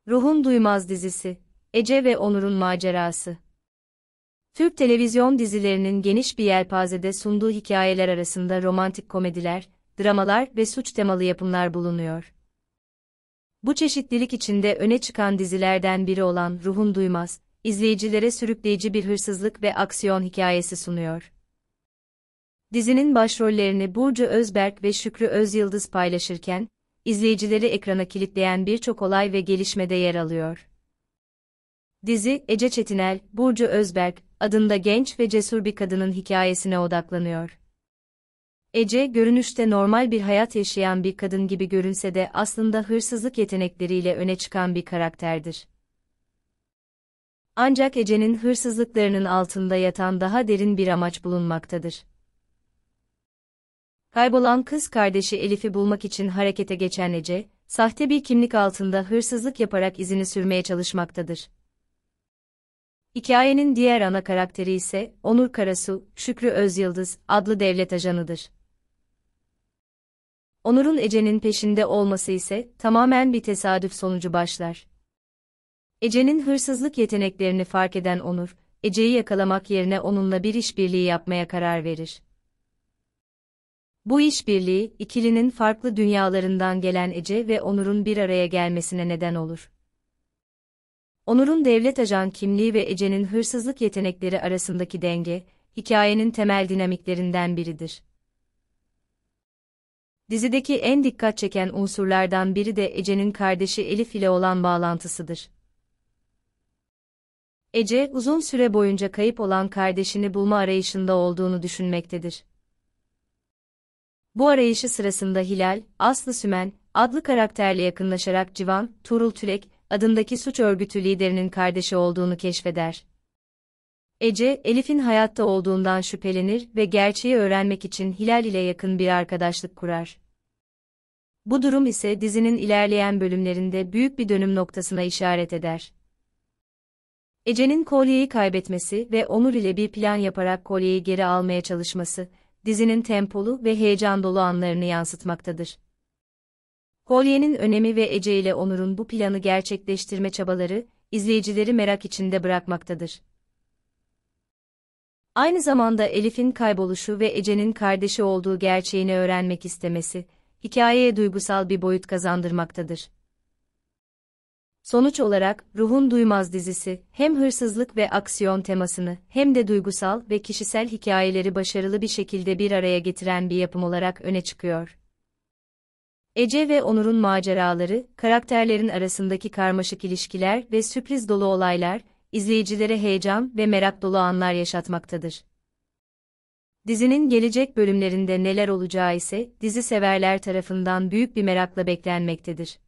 Ruhun Duymaz dizisi, Ece ve Onur'un macerası. Türk televizyon dizilerinin geniş bir yelpazede sunduğu hikayeler arasında romantik komediler, dramalar ve suç temalı yapımlar bulunuyor. Bu çeşitlilik içinde öne çıkan dizilerden biri olan Ruhun Duymaz, izleyicilere sürükleyici bir hırsızlık ve aksiyon hikayesi sunuyor. Dizinin başrollerini Burcu Özberk ve Şükrü Özyıldız paylaşırken, izleyicileri ekrana kilitleyen birçok olay ve gelişmede yer alıyor. Dizi, Ece Çetinel, Burcu Özberk adında genç ve cesur bir kadının hikayesine odaklanıyor. Ece, görünüşte normal bir hayat yaşayan bir kadın gibi görünse de aslında hırsızlık yetenekleriyle öne çıkan bir karakterdir. Ancak Ece'nin hırsızlıklarının altında yatan daha derin bir amaç bulunmaktadır. Kaybolan kız kardeşi Elif'i bulmak için harekete geçen Ece, sahte bir kimlik altında hırsızlık yaparak izini sürmeye çalışmaktadır. Hikayenin diğer ana karakteri ise Onur Karasu, Şükrü Özyıldız adlı devlet ajanıdır. Onur'un Ece'nin peşinde olması ise tamamen bir tesadüf sonucu başlar. Ece'nin hırsızlık yeteneklerini fark eden Onur, Ece'yi yakalamak yerine onunla bir işbirliği yapmaya karar verir. Bu işbirliği, ikilinin farklı dünyalarından gelen Ece ve Onur'un bir araya gelmesine neden olur. Onur'un devlet ajan kimliği ve Ece'nin hırsızlık yetenekleri arasındaki denge, hikayenin temel dinamiklerinden biridir. Dizideki en dikkat çeken unsurlardan biri de Ece'nin kardeşi Elif ile olan bağlantısıdır. Ece, uzun süre boyunca kayıp olan kardeşini bulma arayışında olduğunu düşünmektedir. Bu arayışı sırasında Hilal, Aslı Sümen adlı karakterle yakınlaşarak Civan, Tuğrul Tülek adındaki suç örgütü liderinin kardeşi olduğunu keşfeder. Ece, Elif'in hayatta olduğundan şüphelenir ve gerçeği öğrenmek için Hilal ile yakın bir arkadaşlık kurar. Bu durum ise dizinin ilerleyen bölümlerinde büyük bir dönüm noktasına işaret eder. Ece'nin kolyeyi kaybetmesi ve Onur ile bir plan yaparak kolyeyi geri almaya çalışması, dizinin tempolu ve heyecan dolu anlarını yansıtmaktadır. Kolyenin önemi ve Ece ile Onur'un bu planı gerçekleştirme çabaları, izleyicileri merak içinde bırakmaktadır. Aynı zamanda Elif'in kayboluşu ve Ece'nin kardeşi olduğu gerçeğini öğrenmek istemesi, hikayeye duygusal bir boyut kazandırmaktadır. Sonuç olarak, Ruhun Duymaz dizisi, hem hırsızlık ve aksiyon temasını, hem de duygusal ve kişisel hikayeleri başarılı bir şekilde bir araya getiren bir yapım olarak öne çıkıyor. Ece ve Onur'un maceraları, karakterlerin arasındaki karmaşık ilişkiler ve sürpriz dolu olaylar, izleyicilere heyecan ve merak dolu anlar yaşatmaktadır. Dizinin gelecek bölümlerinde neler olacağı ise, dizi severler tarafından büyük bir merakla beklenmektedir.